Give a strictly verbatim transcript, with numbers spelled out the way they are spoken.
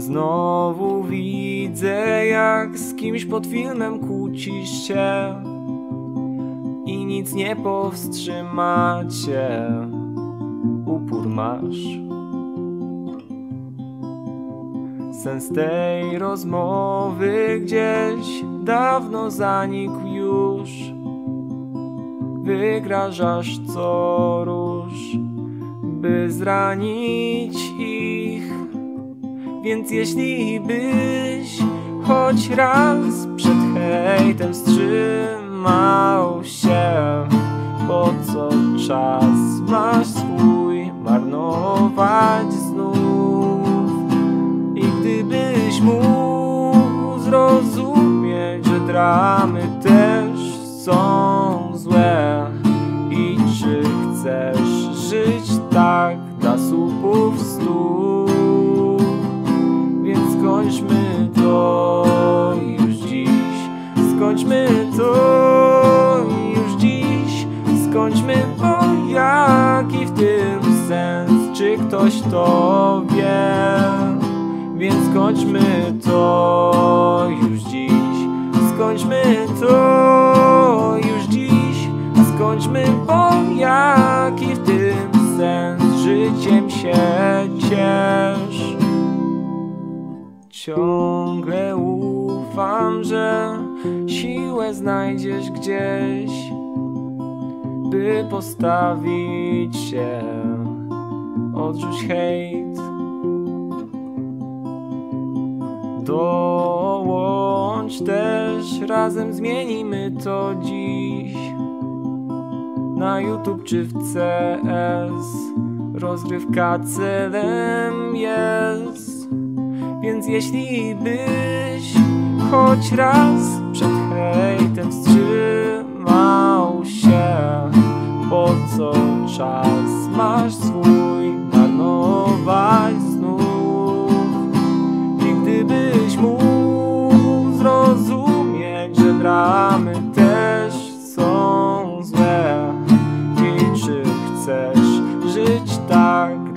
Znowu widzę, jak z kimś pod filmem kłócisz się i nic nie powstrzyma cię. Upór masz. Sens tej rozmowy gdzieś dawno zanikł już. Wygrażasz co róż, by zranić ich. Więc jeśli byś choć raz przed hejtem wstrzymał się, po co czas masz swój marnować znów? I gdybyś mógł zrozumieć, że dramy też są złe, i czy chcesz żyć tak dla słupów stóp? Więc skończmy to już dziś, skończmy to już dziś, skończmy, bo jaki w tym sens, czy ktoś to wie? Więc skończmy to już dziś, skończmy to już dziś, skończmy, bo jaki w tym sens, życiem się ciesz. Ciągle ufam, że siłę znajdziesz gdzieś, by postawić się. Odrzuć hejt, dołącz też, razem zmienimy to dziś. Na YouTube czy w C S rozgrywka celem jest. Więc jeśli byś choć raz przed hejtem wstrzymał się, po co czas masz swój marnować znów? I gdybyś mógł zrozumieć, że dramy też są złe, i czy chcesz żyć tak